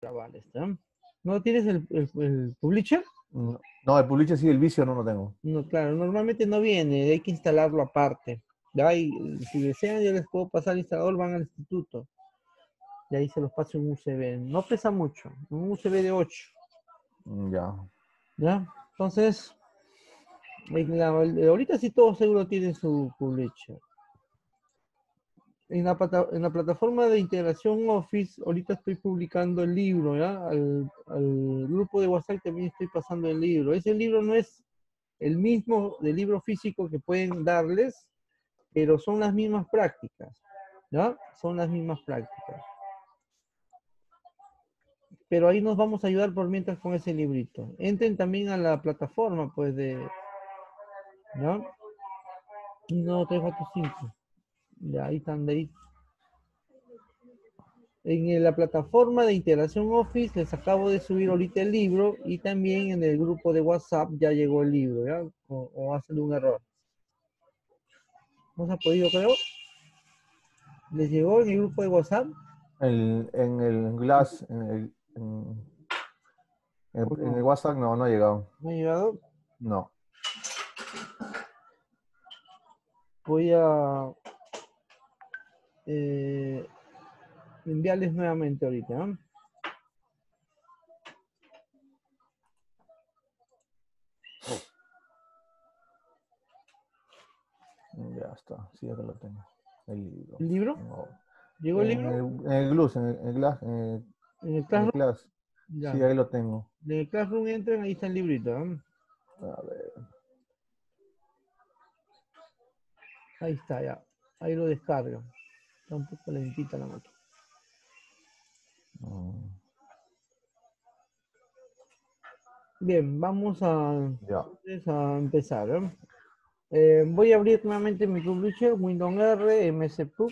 grabar esto, ¿eh? ¿No tienes el publisher? No, el publisher sí, el vicio no lo tengo. No, claro, normalmente no viene, hay que instalarlo aparte. Ya, y si desean, yo les puedo pasar el instalador, van al instituto. Y ahí se los paso en USB. No pesa mucho, un USB de 8. Ya. ¿Ya? Entonces, ahorita sí todo seguro tiene su publisher. En la plataforma de integración Office, ahorita estoy publicando el libro, ¿ya? Al grupo de WhatsApp también estoy pasando el libro. Ese libro no es el mismo del libro físico que pueden darles, pero son las mismas prácticas, ¿ya? Son las mismas prácticas. Pero ahí nos vamos a ayudar por mientras con ese librito. Entren también a la plataforma, pues, ¿no? 1, 2, 3, 4, 5. Ya, ahí están, de ahí. En la plataforma de integración Office les acabo de subir ahorita el libro y también en el grupo de WhatsApp ya llegó el libro, ¿ya? O hacen un error. ¿No se ha podido, creo? ¿Les llegó en el grupo de WhatsApp? En el Glass, en el WhatsApp no ha llegado. ¿No ha llegado? No. Voy a enviarles nuevamente ahorita, ¿no? Ya está, sí, acá lo tengo. El libro. ¿El libro? No. ¿Llegó el libro? En el Glass, en el Glass, ¿En el en el Classroom? Glass. Ya. Sí, ahí lo tengo. En el Classroom entran, ahí está el librito, ¿no? A ver. Ahí está, ya. Ahí lo descargo. Está un poco lentita la máquina. Bien, vamos Ya. a empezar, ¿eh? Voy a abrir nuevamente mi publisher, Windows R, MSPub.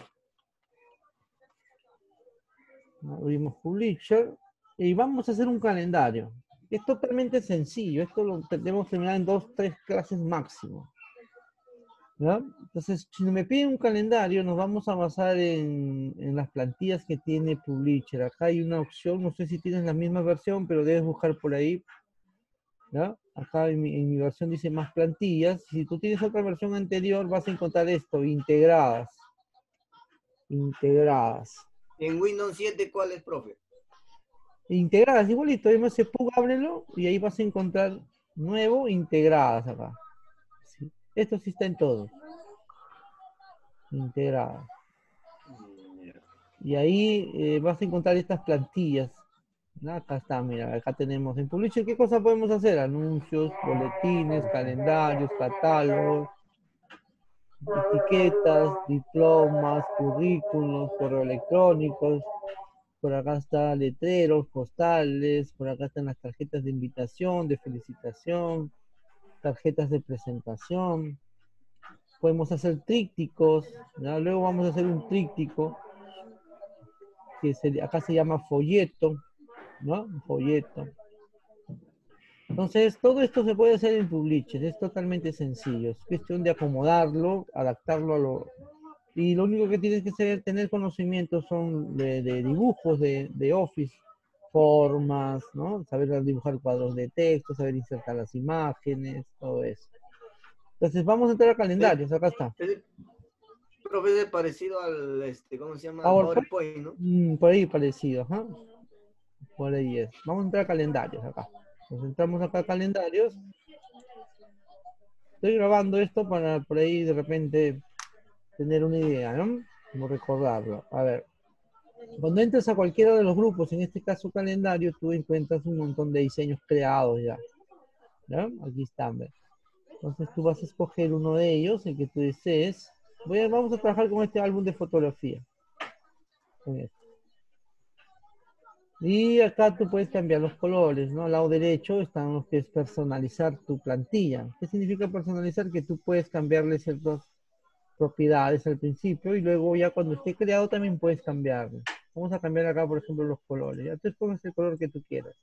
Abrimos publisher y vamos a hacer un calendario. Es totalmente sencillo, esto lo tenemos terminar en 2, 3 clases máximo. ¿Ya? Entonces, si me piden un calendario, nos vamos a basar en las plantillas que tiene Publisher. Acá hay una opción, no sé si tienes la misma versión, pero debes buscar por ahí. ¿Ya? Acá en mi versión dice más plantillas. Si tú tienes otra versión anterior, vas a encontrar esto, integradas. Integradas. En Windows 7, ¿cuál es, profe? Integradas, igualito, MSPUG, ábrelo y ahí vas a encontrar nuevo, integradas acá. ¿Sí? Esto sí está en todo. Integradas. Y ahí vas a encontrar estas plantillas. ¿No? Acá está, mira, acá tenemos en Publisher, ¿qué cosas podemos hacer? Anuncios, boletines, calendarios, catálogos, etiquetas, diplomas, currículos, correo electrónicos. Por acá está letreros, postales, por acá están las tarjetas de invitación, de felicitación, tarjetas de presentación. Podemos hacer trípticos, ¿no? Luego vamos a hacer un tríptico acá se llama folleto, ¿no? Un folleto. Entonces, todo esto se puede hacer en Publisher, es totalmente sencillo, es cuestión de acomodarlo, adaptarlo a lo... Y lo único que tienes que hacer, tener conocimientos son de dibujos de Office, formas, ¿no? Saber dibujar cuadros de texto, saber insertar las imágenes, todo eso. Entonces, vamos a entrar a calendarios, acá está. Profe, es parecido al, ¿cómo se llama? Al PowerPoint, PowerPoint, ¿no? por ahí parecido, ¿huh? Por ahí es. Vamos a entrar a calendarios acá. Nos entramos acá a calendarios. Estoy grabando esto para por ahí de repente tener una idea, ¿no? Como recordarlo. A ver. Cuando entres a cualquiera de los grupos, en este caso calendario, tú encuentras un montón de diseños creados ya. ¿Ya? Aquí están, ¿ves? Entonces tú vas a escoger uno de ellos, el que tú desees. Vamos a trabajar con este álbum de fotografía. Con este. Y acá tú puedes cambiar los colores, ¿no? Al lado derecho están los que es personalizar tu plantilla. ¿Qué significa personalizar? Que tú puedes cambiarle ciertas propiedades al principio y luego ya cuando esté creado también puedes cambiarlo. Vamos a cambiar acá, por ejemplo, los colores. Ya tú escoges el color que tú quieras.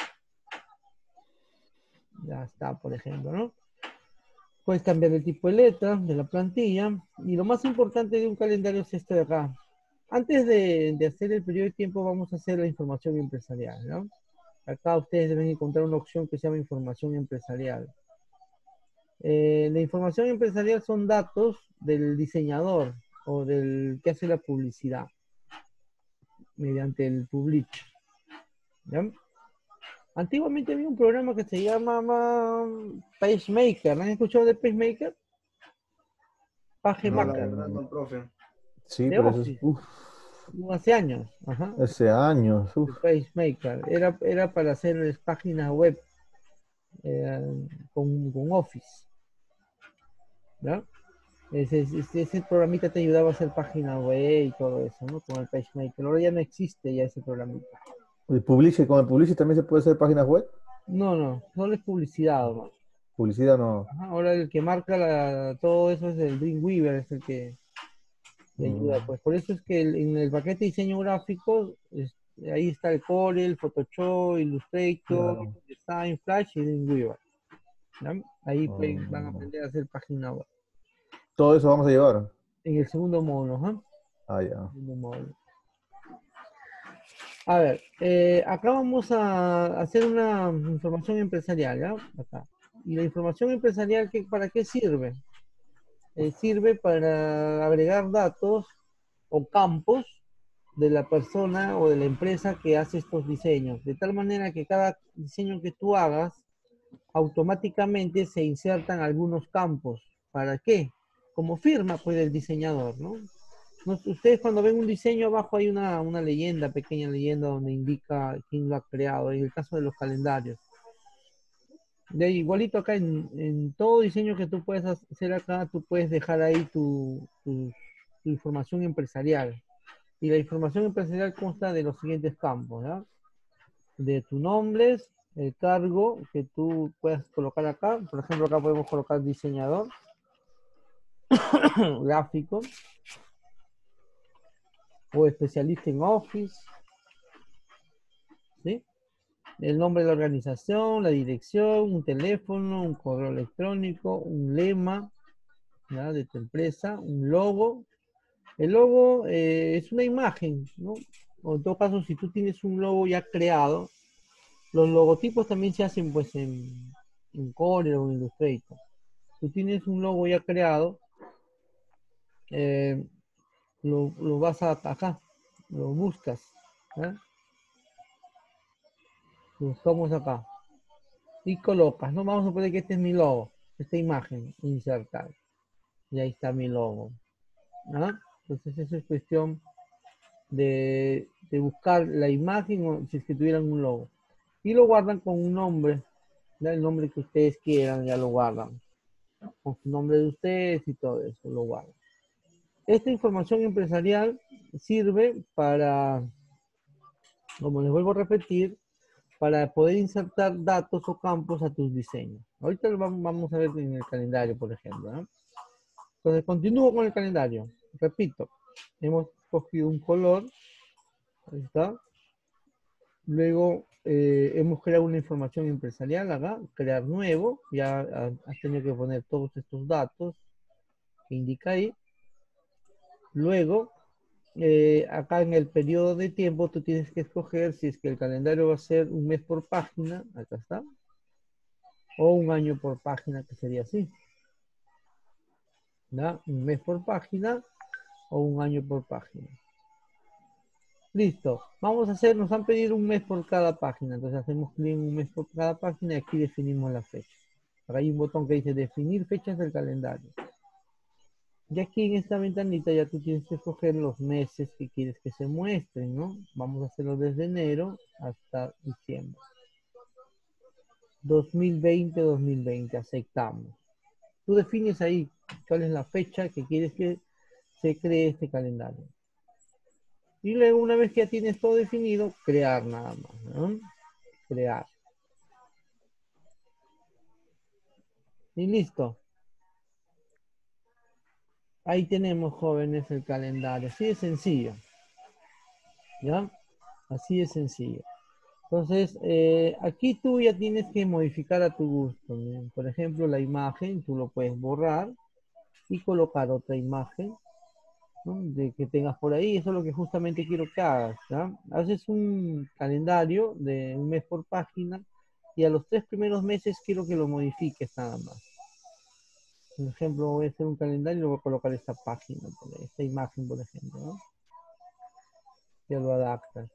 Ya está, por ejemplo, ¿no? Puedes cambiar el tipo de letra de la plantilla. Y lo más importante de un calendario es este de acá. Antes de hacer el periodo de tiempo, vamos a hacer la información empresarial, ¿no? Acá ustedes deben encontrar una opción que se llama información empresarial. La información empresarial son datos del diseñador o del que hace la publicidad mediante el Publish. ¿Ya? Antiguamente había un programa que se llamaba PageMaker. ¿Han escuchado de PageMaker? No, la PageMaker, verdad, no, profe. Sí, de pero eso es, Office, hace años. Ajá. hace años, El PageMaker. Era para hacer páginas web con Office. ¿Ya? Ese programita te ayudaba a hacer páginas web y todo eso, ¿no? Con el PageMaker. Ahora ya no existe ya ese programita. Con el Publish también se puede hacer páginas web. No, solo es publicidad, ¿no? Publicidad no. Ajá, ahora el que marca todo eso es el Dreamweaver, es el que te ayuda. Mm, Pues por eso es que en el paquete de diseño gráfico, ahí está el Corel, Photoshop, Illustrator, claro. Design, Flash y Dreamweaver. ¿Ya? Ahí pues, van a Mm, aprender a hacer página web. todo eso vamos a llevar. En el segundo módulo, ¿ah? Ah, ya. Segundo módulo. A ver, acá vamos a hacer una información empresarial, ¿ya? Acá. Y la información empresarial, ¿para qué sirve? Sirve para agregar datos o campos de la persona o de la empresa que hace estos diseños, de tal manera que cada diseño que tú hagas, automáticamente se insertan algunos campos. ¿Para qué? Como firma, pues, del diseñador, ¿no? Ustedes cuando ven un diseño abajo hay una leyenda, pequeña leyenda donde indica quién lo ha creado, en el caso de los calendarios. De ahí, igualito acá en todo diseño que tú puedes hacer acá, tú puedes dejar ahí tu información empresarial. Y la información empresarial consta de los siguientes campos, ¿ya? De tu nombre, el cargo que tú puedas colocar acá. Por ejemplo, acá podemos colocar diseñador gráfico o especialista en Office, ¿sí? El nombre de la organización, la dirección, un teléfono, un correo electrónico, un lema, ¿ya? De tu empresa, un logo. El logo es una imagen, ¿no? O en todo caso, si tú tienes un logo ya creado, los logotipos también se hacen pues en Corel o en Illustrator. Tú tienes un logo ya creado, eh, lo vas acá, lo buscas, ¿eh? Lo buscamos acá y colocas, ¿no? Vamos a poner que este es mi logo, esta imagen, insertar. Y ahí está mi logo, ¿no? Entonces eso es cuestión de buscar la imagen o si es que tuvieran un logo. Y lo guardan con un nombre, ¿ya? El nombre que ustedes quieran, ya lo guardan. Con su nombre de ustedes y todo eso, lo guardan. Esta información empresarial sirve para, como les vuelvo a repetir, para poder insertar datos o campos a tus diseños. Ahorita lo vamos a ver en el calendario, por ejemplo, ¿no? Entonces, continúo con el calendario. Repito, hemos cogido un color, ahí está. Luego hemos creado una información empresarial acá, crear nuevo, ya has tenido que poner todos estos datos que indica ahí. Luego, acá en el periodo de tiempo tú tienes que escoger si es que el calendario va a ser un mes por página, acá está, o un año por página, que sería así. ¿Ya? Un mes por página o un año por página. Listo. Vamos a hacer, nos han pedido un mes por cada página, entonces hacemos clic en un mes por cada página y aquí definimos la fecha. Acá hay un botón que dice definir fechas del calendario. Y aquí en esta ventanita ya tú tienes que escoger los meses que quieres que se muestren, ¿no? Vamos a hacerlo desde enero hasta diciembre. 2020, aceptamos. Tú defines ahí cuál es la fecha que quieres que se cree este calendario. Y luego, una vez que ya tienes todo definido, crear nada más, ¿no? Crear. Y listo. Ahí tenemos, jóvenes, el calendario. Así de sencillo. ¿Ya? Así de sencillo. Entonces, aquí tú ya tienes que modificar a tu gusto, ¿no? Por ejemplo, la imagen, tú lo puedes borrar y colocar otra imagen, ¿no? De que tengas por ahí, eso es lo que justamente quiero que hagas, ¿ya? Haces un calendario de un mes por página y a los 3 primeros meses quiero que lo modifiques nada más. Por ejemplo, voy a hacer un calendario y le voy a colocar esta página, esta imagen, por ejemplo, ¿no? Ya lo adaptas.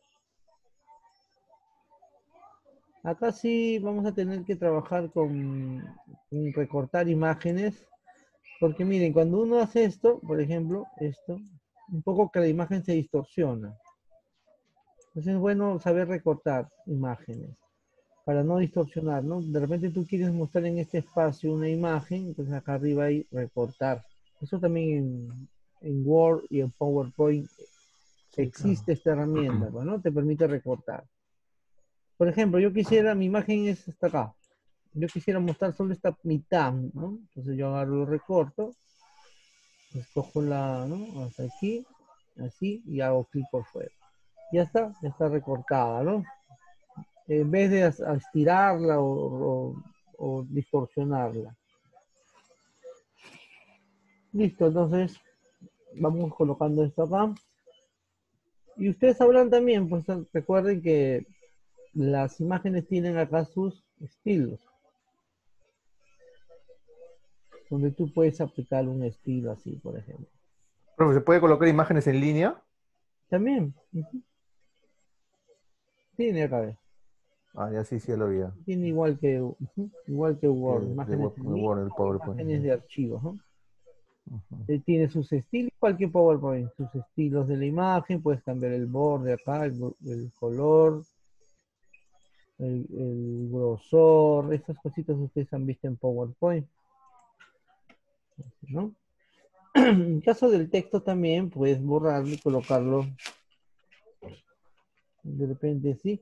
Acá sí vamos a tener que trabajar con recortar imágenes, porque miren, cuando uno hace esto, por ejemplo, esto, un poco que la imagen se distorsiona. Entonces es bueno saber recortar imágenes para no distorsionar, ¿no? De repente tú quieres mostrar en este espacio una imagen, entonces acá arriba hay recortar. Eso también en Word y en PowerPoint Sí, claro. existe esta herramienta, pues, ¿no? Te permite recortar. Por ejemplo, yo quisiera, mi imagen es hasta acá. Yo quisiera mostrar solo esta mitad, ¿no? Entonces yo agarro, lo recorto, escojo la, ¿no? Hasta aquí, así, y hago clic por fuera. Ya está recortada, ¿no? En vez de estirarla o distorsionarla. Listo, entonces vamos colocando esto acá. Y ustedes sabrán también, pues recuerden que las imágenes tienen acá sus estilos, donde tú puedes aplicar un estilo así, por ejemplo. Profe, ¿se puede colocar imágenes en línea? También, tiene acá, Ah, ya sí, sí, ya lo vi. tiene igual que Word, imágenes en De Word, línea el o PowerPoint. imágenes de archivos, ¿no? Ujú. Tiene sus estilos, igual que PowerPoint, sus estilos de la imagen, puedes cambiar el borde acá, el color, el grosor, estas cositas ustedes han visto en PowerPoint, ¿no? En caso del texto también puedes borrarlo y colocarlo de repente, sí.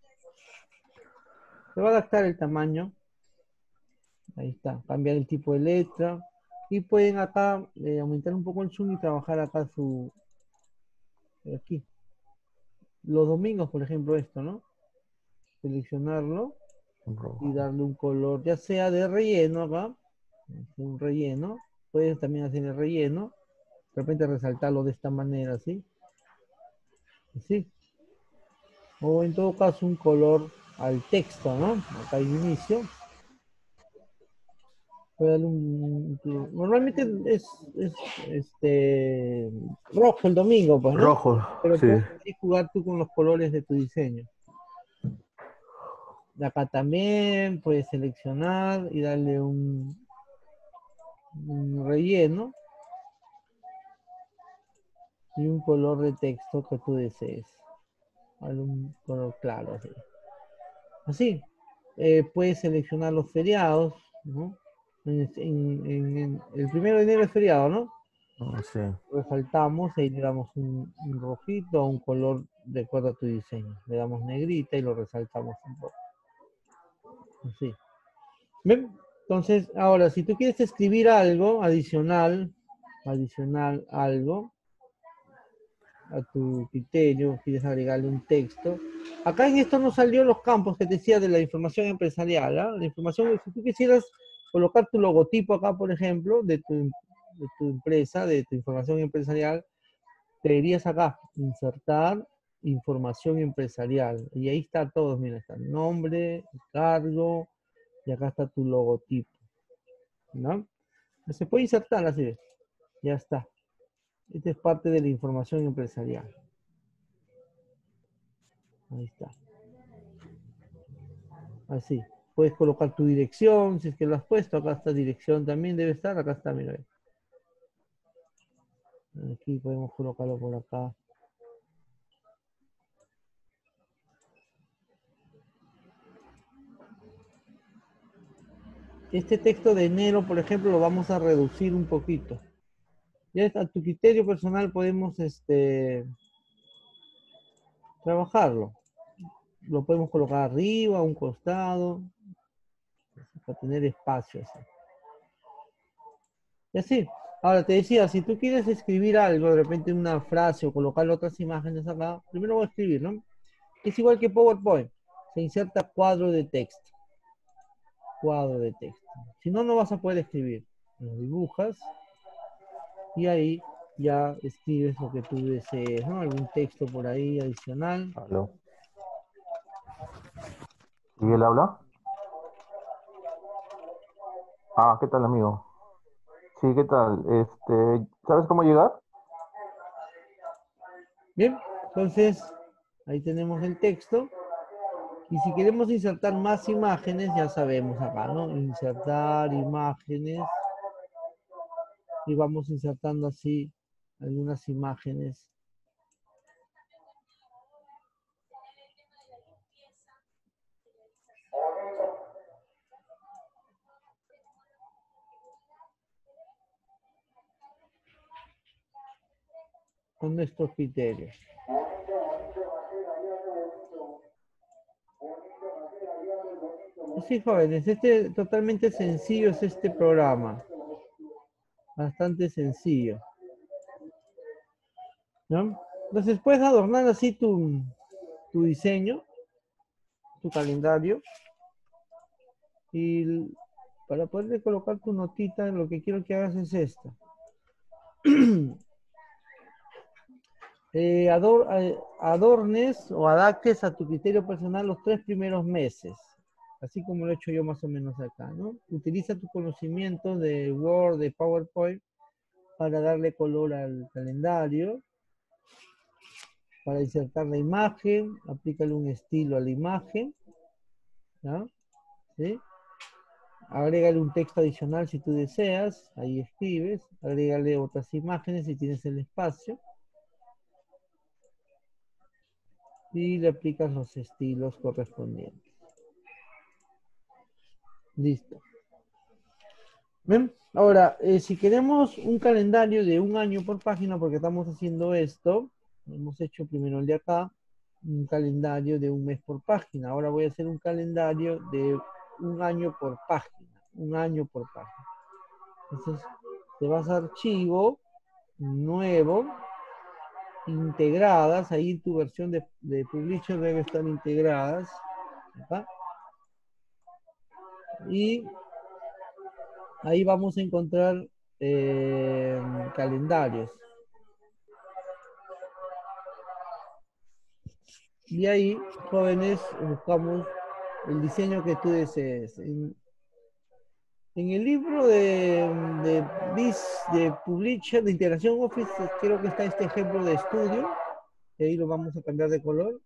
Se va a adaptar el tamaño, ahí está, cambiar el tipo de letra y pueden acá aumentar un poco el zoom y trabajar acá aquí. Los domingos, por ejemplo, esto, ¿no? Seleccionarlo y Rojo. darle un color, ya sea de relleno acá, un relleno, puedes también hacer el relleno, de repente resaltarlo de esta manera, ¿sí? Así. O en todo caso un color al texto, ¿no? Acá hay inicio. Puede darle normalmente es rojo el domingo, pues, ¿no? Rojo, Pero sí. puedes así jugar tú con los colores de tu diseño. De acá también puedes seleccionar y darle un relleno y un color de texto que tú desees. Un color claro, así. Así. Puedes seleccionar los feriados, ¿no? El 1 de enero es feriado, ¿no? Ah, sí. Resaltamos y le damos un rojito o un color de acuerdo a tu diseño. Le damos negrita y lo resaltamos un poco. Así. ¿Ven? Entonces, ahora, si tú quieres escribir algo adicional algo, a tu criterio, quieres agregarle un texto. Acá en esto no salió los campos que te decía de la información empresarial. ¿Ah? La información, si tú quisieras colocar tu logotipo acá, por ejemplo, de tu empresa, de tu información empresarial, te dirías acá, insertar información empresarial. Y ahí está todo, mira, está el nombre, el cargo, y acá está tu logotipo. ¿No? Se puede insertar así, ya está. Esta es parte de la información empresarial. Ahí está. Así. Puedes colocar tu dirección, si es que lo has puesto. Acá está dirección también, debe estar. Acá está, mira. Aquí podemos colocarlo por acá. Este texto de enero, por ejemplo, lo vamos a reducir un poquito. Ya a tu criterio personal podemos trabajarlo. Lo podemos colocar arriba, a un costado, para tener espacio. Así. Y así. Ahora te decía, si tú quieres escribir algo, de repente una frase o colocar otras imágenes acá, primero voy a escribir, ¿no? Es igual que PowerPoint. Se inserta cuadro de texto. Cuadro de texto. Si no, no vas a poder escribir. Lo dibujas y ahí ya escribes lo que tú desees, ¿no? Algún texto por ahí adicional. Aló. ¿Y él habla? Ah, ¿qué tal, amigo? Sí, ¿qué tal? ¿Sabes cómo llegar? Bien, entonces ahí tenemos el texto. Y si queremos insertar más imágenes, ya sabemos acá, ¿no? Insertar imágenes. Y vamos insertando así algunas imágenes. Con nuestros criterios. Sí, jóvenes, totalmente sencillo es este programa. Bastante sencillo. ¿No? Entonces puedes adornar así tu diseño, tu calendario. Y para poder colocar tu notita, lo que quiero que hagas es esto. Adornes o adaptes a tu criterio personal los 3 primeros meses, así como lo he hecho yo más o menos acá, ¿no? Utiliza tu conocimiento de Word, de PowerPoint, para darle color al calendario, para insertar la imagen, aplícale un estilo a la imagen, ¿no? ¿Sí? Agrégale un texto adicional si tú deseas, ahí escribes, agrégale otras imágenes si tienes el espacio, y le aplicas los estilos correspondientes. Listo. ¿Ven? Ahora, si queremos un calendario de un año por página, porque estamos haciendo esto, hemos hecho primero el de acá, un calendario de un mes por página. Ahora voy a hacer un calendario de un año por página. Un año por página. Entonces, te vas a archivo, nuevo, integradas, ahí en tu versión de Publisher debe estar integradas. ¿Acá? Y ahí vamos a encontrar calendarios. Y ahí, jóvenes, buscamos el diseño que tú desees. En el libro de Publisher, de Integración Office, creo que está este ejemplo de estudio. Y ahí lo vamos a cambiar de color.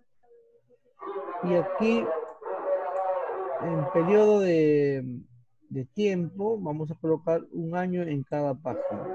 Y aquí, en periodo de tiempo, vamos a colocar un año en cada página.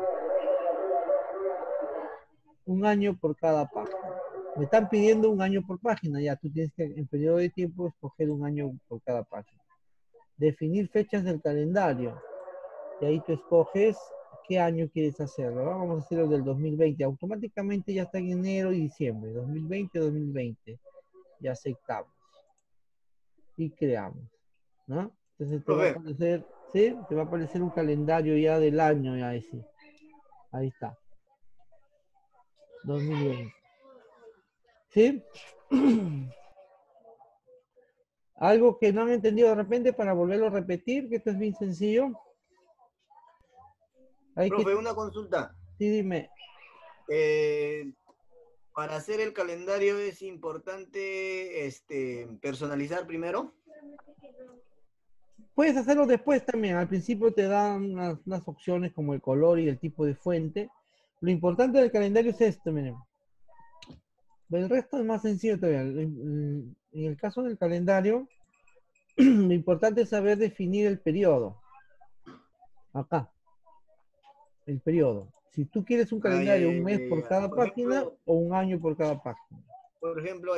Un año por cada página. Me están pidiendo un año por página, ya tú tienes que en periodo de tiempo escoger un año por cada página. Definir fechas del calendario, y ahí tú escoges qué año quieres hacerlo, ¿no? Vamos a hacerlo del 2020, automáticamente ya está en enero y diciembre, 2020, y aceptamos, y creamos, ¿no? Entonces te va a Profe, aparecer, ¿sí? Te va a aparecer un calendario ya del año, ya ese. Ahí está, 2020. ¿Sí? Algo que no han entendido de repente para volverlo a repetir, que esto es bien sencillo. Hay que, profe, una consulta. sí, dime, Eh, para hacer el calendario es importante personalizar primero. puedes hacerlo después también. Al principio te dan unas opciones como el color y el tipo de fuente. Lo importante del calendario es esto, miren. El resto es más sencillo todavía. En el caso del calendario, lo importante es saber definir el periodo. Acá, el periodo. Si tú quieres un Ah, ya, calendario, ya, un mes ya, por ya. cada página o un año por cada página. Por ejemplo,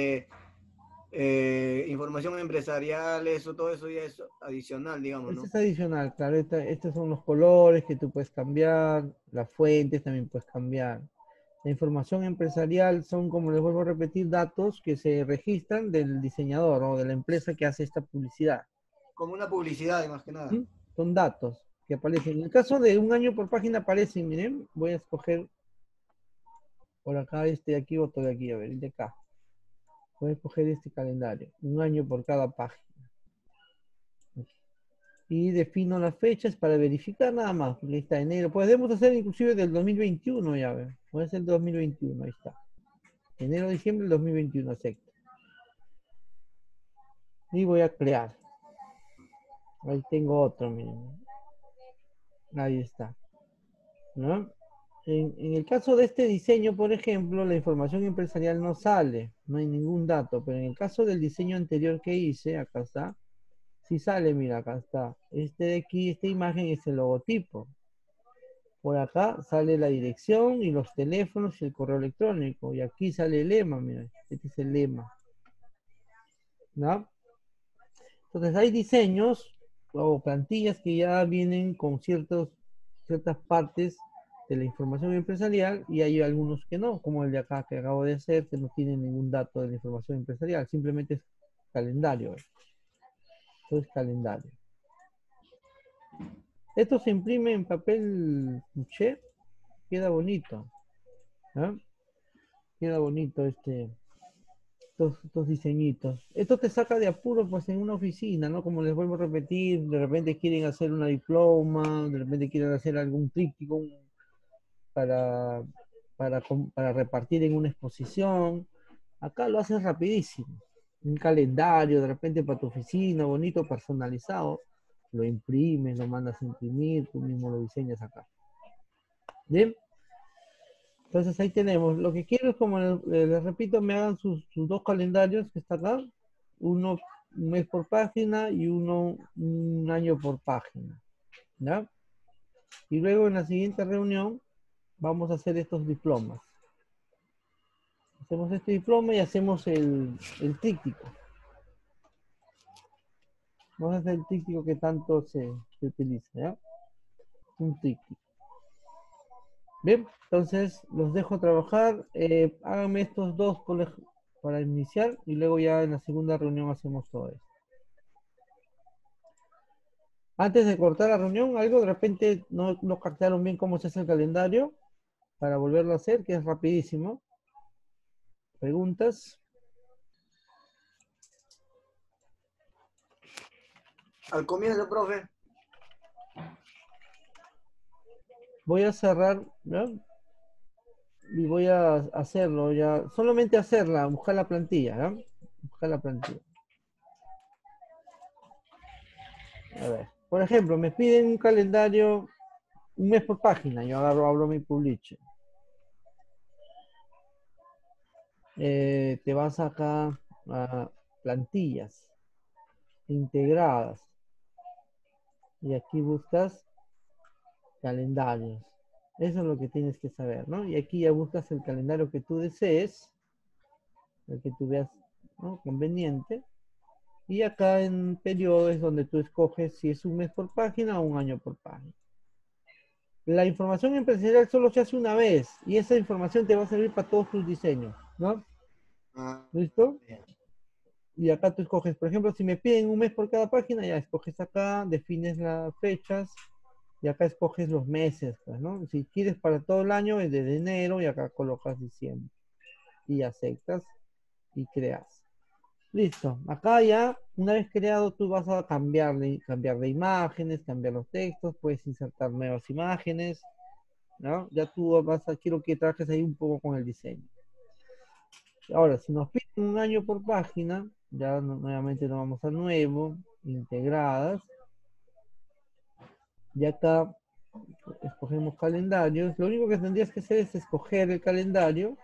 información empresarial, eso, todo eso ya es adicional, digamos, Este ¿no? es adicional, claro. Estos son los colores que tú puedes cambiar, las fuentes también puedes cambiar. La información empresarial son, como les vuelvo a repetir, datos que se registran del diseñador o de la empresa que hace esta publicidad. Como una publicidad, más que nada. ¿Mm? Son datos que aparecen. En el caso de un año por página aparecen, miren, voy a escoger por acá este de aquí, otro de aquí, a ver, el de acá. Voy a escoger este calendario, un año por cada página. y defino las fechas para verificar nada más. Porque ahí está enero. Podemos hacer inclusive del 2021 ya, ver. Puede ser 2021, ahí está. Enero, diciembre del 2021, acepto. Y voy a crear. Ahí tengo otro, miren. Ahí está. ¿No? En el caso de este diseño, por ejemplo, la información empresarial no sale, no hay ningún dato, pero en el caso del diseño anterior que hice, acá está, sí sale, mira, acá está. Este de aquí, esta imagen es el logotipo. Por acá sale la dirección y los teléfonos y el correo electrónico. Y aquí sale el lema, mira, este es el lema. ¿No? Entonces hay diseños o plantillas que ya vienen con ciertas partes de la información empresarial y hay algunos que no, como el de acá que acabo de hacer, que no tiene ningún dato de la información empresarial, simplemente es calendario. Esto es calendario. Esto se imprime en papel couché, queda bonito. ¿No? Queda bonito estos diseñitos. Esto te saca de apuro pues en una oficina, ¿no? Como les vuelvo a repetir, de repente quieren hacer una diploma, de repente quieren hacer algún tríptico para, para repartir en una exposición. Acá lo haces rapidísimo. Un calendario, de repente para tu oficina, bonito, personalizado. Lo imprimes, lo mandas a imprimir, tú mismo lo diseñas acá. ¿Bien? Entonces ahí tenemos. Lo que quiero es, como les repito, me hagan sus dos calendarios que está acá. Uno un mes por página y uno un año por página. ¿Ya? Y luego en la siguiente reunión vamos a hacer estos diplomas. Hacemos este diploma y hacemos el tríptico. Vamos a hacer el tríptico que tanto se utiliza, ¿ya? Un tríptico. Bien, entonces los dejo trabajar. Háganme estos dos para iniciar y luego ya en la segunda reunión hacemos todo esto. Antes de cortar la reunión, algo de repente no captaron bien cómo se hace el calendario para volverlo a hacer, que es rapidísimo. ¿Preguntas? Al comienzo, profe. Voy a cerrar, ¿no? Y voy a hacerlo ya, solamente hacerla, buscar la plantilla, ¿no? Buscar la plantilla. A ver, por ejemplo, me piden un calendario, un mes por página, yo agarro, abro mi Publish. Te vas acá a plantillas integradas y aquí buscas calendarios. Eso es lo que tienes que saber, ¿no? Y aquí ya buscas el calendario que tú desees, el que tú veas, ¿no?, conveniente. Y acá en periodo es donde tú escoges si es un mes por página o un año por página. La información empresarial solo se hace una vez y esa información te va a servir para todos tus diseños, ¿no? ¿Listo? Bien. Y acá tú escoges, por ejemplo, si me piden un mes por cada página, ya escoges acá, defines las fechas y acá escoges los meses, pues, ¿no? Si quieres para todo el año es desde enero y acá colocas diciembre. Y aceptas y creas. Listo. Acá ya, una vez creado, tú vas a cambiar de imágenes, cambiar los textos, puedes insertar nuevas imágenes, ¿no? Ya tú quiero que trabajes ahí un poco con el diseño. Ahora, si nos piden un año por página, ya nuevamente nos vamos a nuevo, integradas. Y acá escogemos calendarios. Lo único que tendrías que hacer es escoger el calendario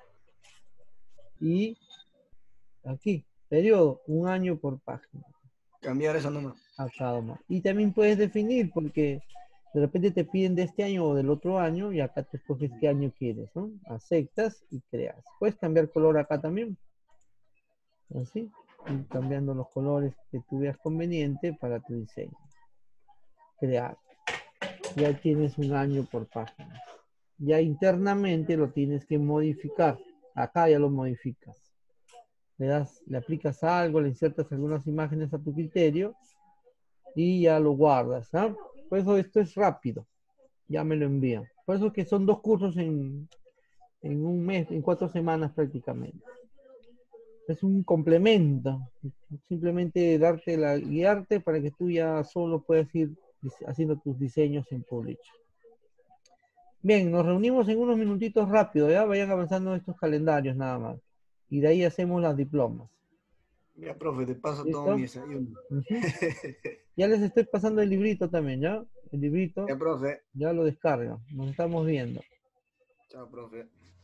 y aquí, periodo, un año por página. Cambiar esos números. Acá nomás. Y también puedes definir porque de repente te piden de este año o del otro año y acá tú escoges qué año quieres, ¿no? Aceptas y creas. Puedes cambiar color acá también. Así, y cambiando los colores que tú veas conveniente para tu diseño. Crear. Ya tienes un año por página. Ya internamente lo tienes que modificar. Acá ya lo modificas. Le aplicas algo, le insertas algunas imágenes a tu criterio y ya lo guardas. ¿Ah? Por eso esto es rápido. Ya me lo envían. Por eso que son 2 cursos en un mes, en 4 semanas prácticamente. Es un complemento. Simplemente guiarte para que tú ya solo puedas ir haciendo tus diseños en Publisher. Bien, nos reunimos en unos minutitos rápido, ya vayan avanzando estos calendarios nada más. Y de ahí hacemos las diplomas. Ya, profe, de paso todo ¿Listo? mi desayuno. Ujú. Ya les estoy pasando el librito también, ¿ya? El librito, Ya, profe. ya lo descargan. Nos estamos viendo. Chao, profe.